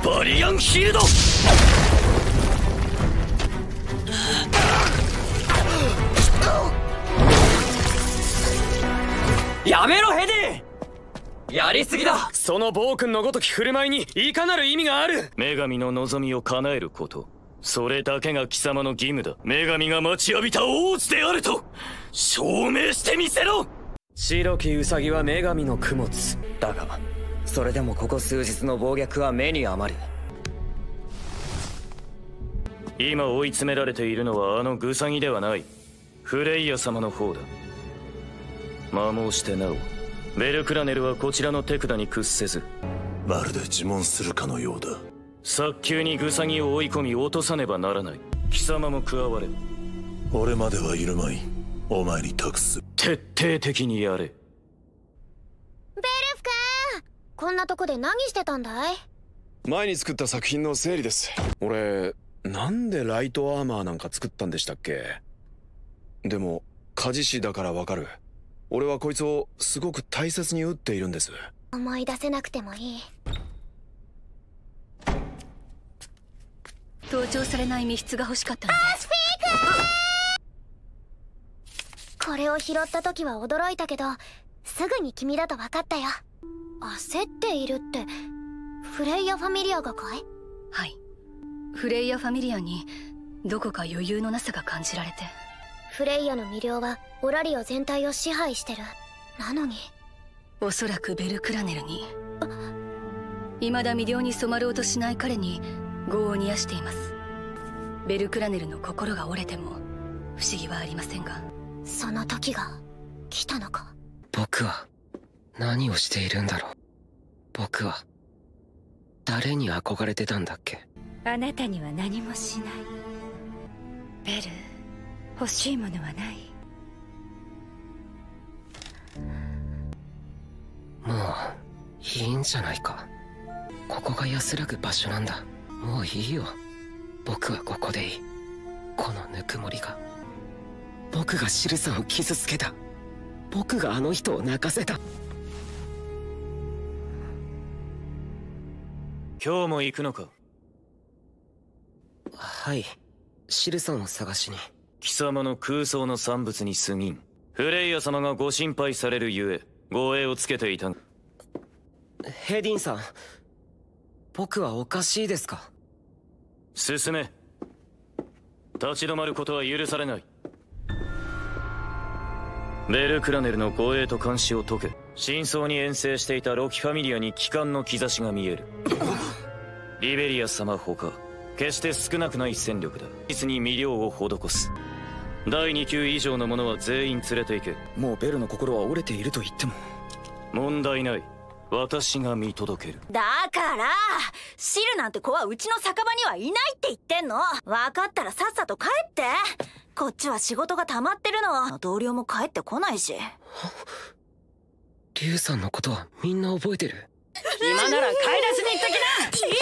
バリアンヒルド。やめろヘディ、やりすぎだ。その暴君のごとき振る舞いにいかなる意味がある。女神の望みを叶えること、それだけが貴様の義務だ。女神が待ちわびた王子であると証明してみせろ。白きウサギは女神の供物だが、それでもここ数日の暴虐は目に余る。今追い詰められているのはあのグサギではない、フレイヤ様の方だ。摩耗してなおベルクラネルはこちらの手札に屈せず、 まるで自問するかのようだ。 早急にグサギを追い込み落とさねばならない。貴様も加われ。 俺まではいるまい。お前に託す。 徹底的にやれ。 ベルフ君、こんなとこで何してたんだい？ 前に作った作品の整理です。俺なんでライトアーマーなんか作ったんでしたっけ？でも鍛冶師だからわかる。俺はこいつをすごく大切に撃っているんです。 思い出せなくてもいい。 盗聴されない密室が欲しかったので。 アスピーク！これを拾った時は驚いたけど、すぐに君だと分かったよ。焦っているってフレイヤ・ファミリアがかい？ はい、フレイヤ・ファミリアにどこか余裕のなさが感じられて。 フレイヤの魅了はオラリオ全体を支配してる。なのにおそらくベルクラネルに、未だ魅了に染まろうとしない彼に業を煮やしています。ベルクラネルの心が折れても不思議はありませんが。 その時が来たのか。 僕は何をしているんだろう。僕は誰に憧れてたんだっけ。 あなたには何もしない。ベル、欲しいものはない？ もういいんじゃないか。ここが安らぐ場所なんだ。もういいよ。僕はここでいい。このぬくもりが。僕がシルさんを傷つけた。僕があの人を泣かせた。 今日も行くのか？ はい、シルさんを探しに。 貴様の空想の産物に過ぎん。フレイヤ様がご心配されるゆえ護衛をつけていた。 ヘディンさん、僕はおかしいですか？ 進め。立ち止まることは許されない。ベルクラネルの護衛と監視を解け。真相に遠征していたロキファミリアに帰還の兆しが見える。リベリアス様ほか決して少なくない戦力だ。実に魅了を施す。第2級以上の者は全員連れて行け。 もうベルの心は折れていると言っても問題ない。私が見届ける。 だからシルなんて子はうちの酒場にはいないって言ってんの。分かったらさっさと帰って。こっちは仕事が溜まってるの。同僚も帰ってこないし。 リュウさんのことはみんな覚えてる。 今なら買い出しに行ってきな。 行ってき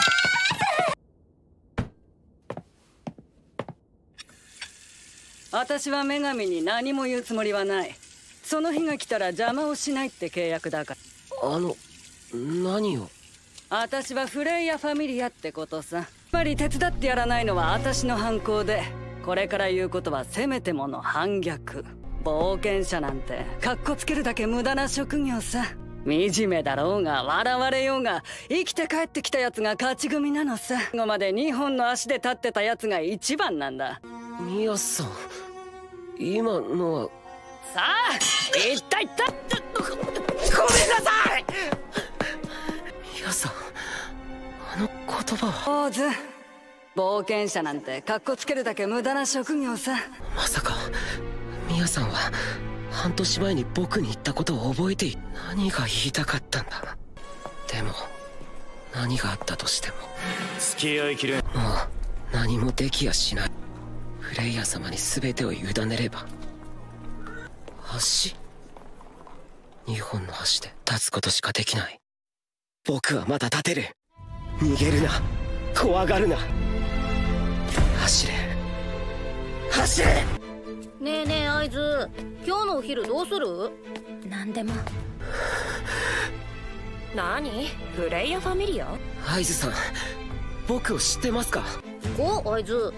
ます。私は女神に何も言うつもりはない。その日が来たら邪魔をしないって契約だから。 何を。 私はフレイヤ・ファミリアってことさ。やっぱり手伝ってやらないのは私の犯行で、これから言うことはせめてもの反逆。冒険者なんてカッコつけるだけ無駄な職業さ。惨めだろうが笑われようが生きて帰ってきたやつが勝ち組なのさ。最後まで2本の足で立ってたやつが一番なんだ。 ミヤさん、今のは。 さあいったいった。 ごめんなさい。 ミヤさん、あの言葉は。 オーズ、冒険者なんてカッコつけるだけ無駄な職業さ。 まさかミヤさんは半年前に僕に言ったことを覚えている。何が言いたかったんだ。でも何があったとしても付き合いきれん。 もう何もできやしない。フレイヤ様に全てを委ねれば。足、2本の足で立つことしかできない。僕はまだ立てる。逃げるな、怖がるな。走れ走れ。 ねえねえアイズ、今日のお昼どうする？ 何でも。 何？フレイヤファミリア？ アイズさん、僕を知ってますか？ お、アイズ。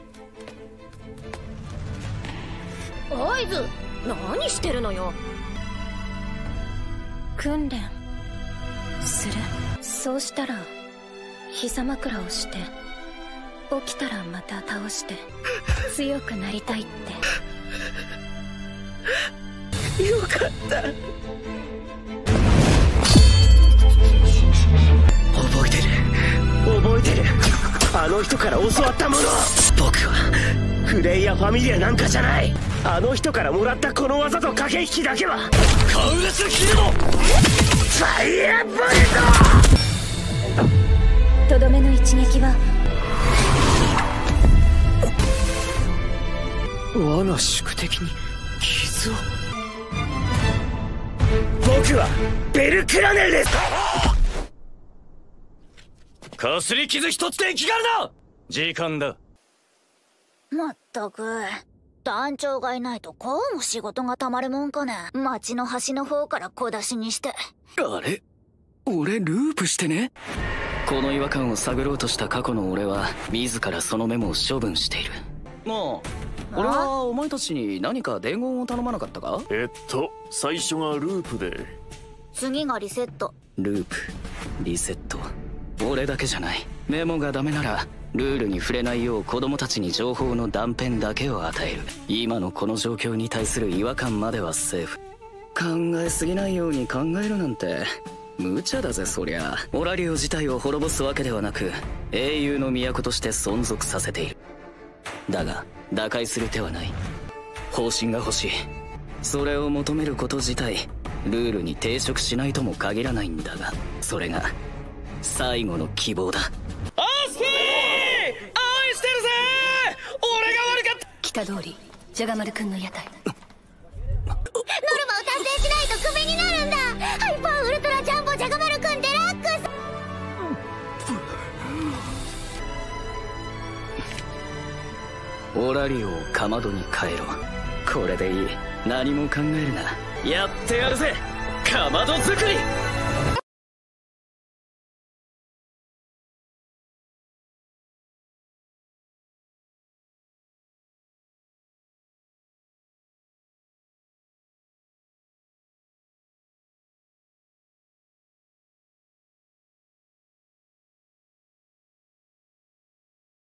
アイズ、何してるのよ。 訓練する。そうしたら膝枕をして起きたらまた倒して強くなりたいって。 よかった。覚えてる。あの人から教わったもの。僕はフレイヤファミリアなんかじゃない。あの人からもらったこの技と駆け引きだけはカウレスキルドファイヤーボルト。とどめの一撃は我が宿敵に傷を。僕はベルクラネルです。 かすり傷一つで生きがるな。時間だ。 まったく団長がいないとこうも仕事がたまるもんかね。町の端の方から小出しにして。 あれ、俺ループしてね。この違和感を探ろうとした過去の俺は自らそのメモを処分している。まあ俺はお前たちに何か伝言を頼まなかったか？ 最初がループで、 次がリセット。 ループ、リセット、俺だけじゃない。メモがダメならルールに触れないよう子供たちに情報の断片だけを与える。今のこの状況に対する違和感まではセーフ。考えすぎないように考えるなんて無茶だぜ。そりゃオラリオ自体を滅ぼすわけではなく英雄の都として存続させている。だが打開する手はない。方針が欲しい。それを求めること自体ルールに抵触しないとも限らないんだが、それが最後の希望だ。アスピー、愛してるぜ。俺が悪かった。 北通りジャガマル君の屋台。 ノルマを達成しないとクビになるんだ。ハイパーウルトラジャンボジャガマルくんデラックス。 オラリオをかまどに変えろ。これでいい。何も考えるな。やってやるぜ、かまど作り。